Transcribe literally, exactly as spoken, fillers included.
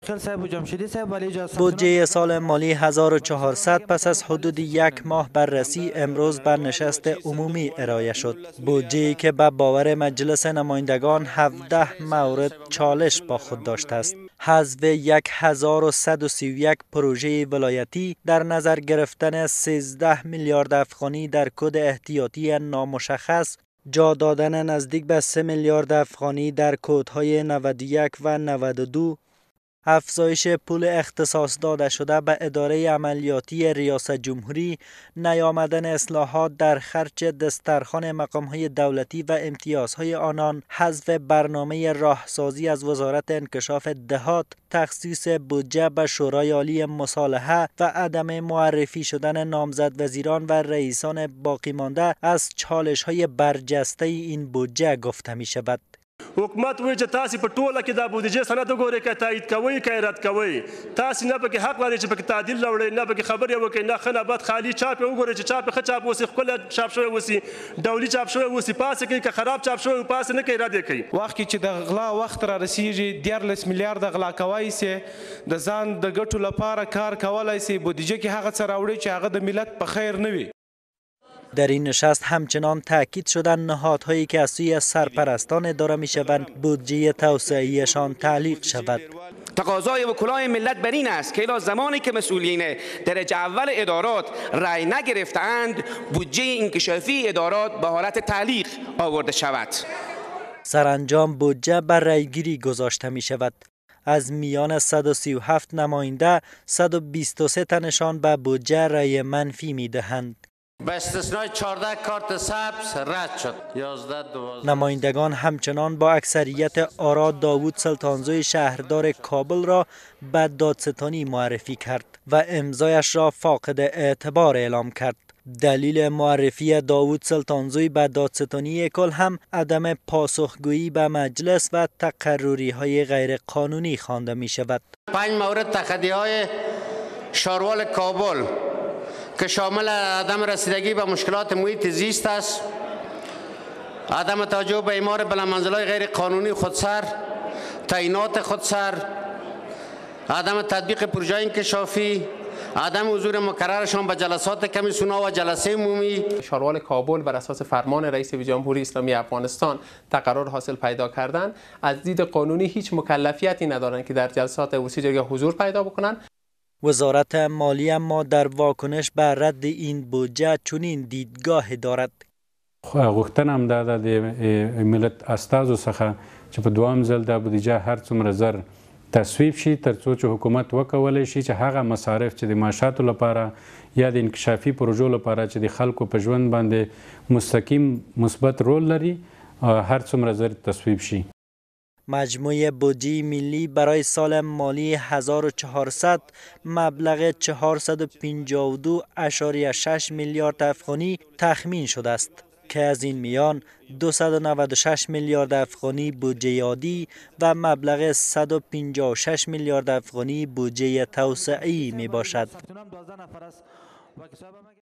بودجه سال مالی هزار و چهارصد پس از حدود یک ماه بررسی امروز بر نشست عمومی ارائه شد. بودجه‌ای که به باور مجلس نمایندگان هفده مورد چالش با خود داشته است. حذف هزار و صد و سی و یک پروژه ولایتی، در نظر گرفتن سیزده میلیارد افغانی در کد احتیاطی نامشخص، جا دادن نزدیک به سه میلیارد افغانی در کدهای نود و یک و نود و دو، افزایش پول اختصاص داده شده به اداره عملیاتی ریاست جمهوری، نیامدن اصلاحات در خرج دسترخوان مقام‌های دولتی و امتیازهای آنان، حذف برنامه راهسازی از وزارت انکشاف دهات، تخصیص بودجه به شورای عالی مصالحه و عدم معرفی شدن نامزد وزیران و رئیسان باقی مانده از چالش‌های برجسته این بودجه گفته می شود. حکومت وایي چې تاسې په ټوله کې دا بودیجه سند وګورئ که تایید کوئ که رد کوئ تاسې نه پکې حق لرئ چې پکې تعدیل راوړئ نه پکې خبرې وکړئ نه ښه نه بد خالي چاپ یې وګورئ چې چاپ یې ښه چاپ اوسي ښکلی چاپ شوی اوسي ډولي چاپ شوی اوسي پاسې کوي که خراب چاپ شوی پاسې نه کوي رد یې کوي. وخت کې چې د غلا وخت را رسیږي دیارلس میلیارده غلا کوای سي د ځان د ګټو لپاره کار کولی سي بودیجه کې هغه څه راوړي چې هغه د ملت په خیر نه وي. در این نشست همچنان تاکید شدن نهادهایی که از سوی سرپرستان اداره می شوند بودجه توسعه‌ایشان تعلیق شود. تقاضای وکلای ملت بر این است که الی زمانی که مسئولین درجه اول ادارات رأی نگرفتند بودجه انکشافی ادارات به حالت تعلیق آورده شود. سرانجام بودجه بر رأیگیری گذاشته می شود. از میان صد و سی و هفت نماینده صد و بیست و سه تنشان به بودجه رأی منفی می دهند. با استثنای چهارده کارت سبز رد شد. نمایندگان همچنان با اکثریت آرا داوود سلطانزوی شهردار کابل را به دادستانی معرفی کرد و امضایش را فاقد اعتبار اعلام کرد. دلیل معرفی داوود سلطانزوی به دادستانی کل هم عدم پاسخگویی به مجلس و تقرری های غیر قانونی خوانده می شود. پنج مورد تخطی های شاروال کابل که شامل عدم رسیدگی به مشکلات محیط زیست است، عدم توجه به اعمار بلندمنزل‌های غیر قانونی خودسر، تعیینات خودسر، عدم تطبیق پروژه انکشافی، عدم حضور مکررشان به جلسات کمیسیون‌ها و جلسه عمومی. شاروال کابل بر اساس فرمان رئیس جمهوری اسلامی افغانستان تقرر حاصل پیدا کردن، از دید قانونی هیچ مکلفیتی ندارند که در جلسات وسیع حضور پیدا بکنند. وزارت مالی اما در واکنش به رد این بودجه چنین دیدگاه دارد. غوښتنه همدا ده د ملت استازو څخه چې په دوام ځل دا بودیجه هر څومره زر تصویب شي ترڅو چې حکومت وکولی شي چې هغه مصارف چې د معاشاتو لپاره یا د انکشافي پروژو لپاره چې د خلکو په ژوند باندې مستقیم مثبت رول لري هر څومره زر تصویب شي. مجموع بودجه ملی برای سال مالی هزار و چهارصد مبلغ چهارصد و پنجاه و دو ممیز شش میلیارد افغانی تخمین شده است که از این میان دویست و نود و شش میلیارد افغانی بودجه عادی و مبلغ صد و پنجاه و شش میلیارد افغانی بودجه توسعه‌ای می باشد.